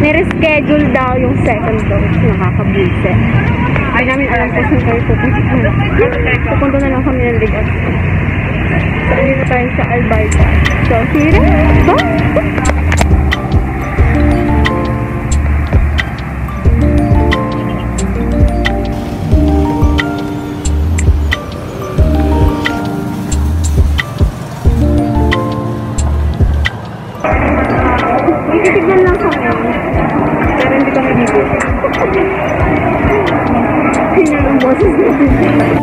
Nireschedule daw yung second dose. Nakakabulse. Ay namin alam po saan kayo pupunta. Pupunta na lang kami ng Ligas. So, dito tayo sa Albayta. So, see you there. Bye! Titignan lang kami. Pero hindi kami dito. Sino yung boses natin?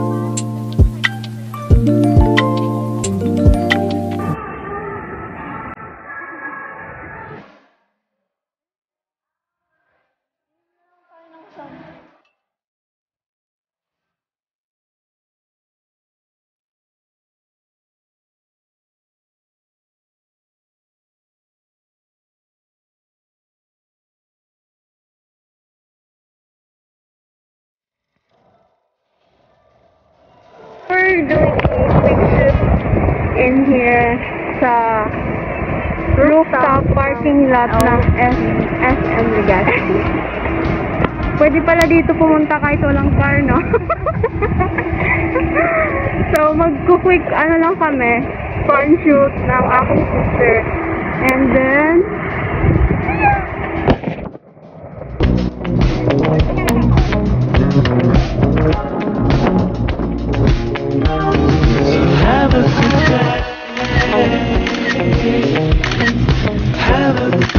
We're doing a quick trip in here sa rooftop parking lot ng SM Legazpi. Pwede pala dito pumunta kahit walang car, no? So, magkukwik ano lang kami, fun shoot ng aking sister. And then, Have a good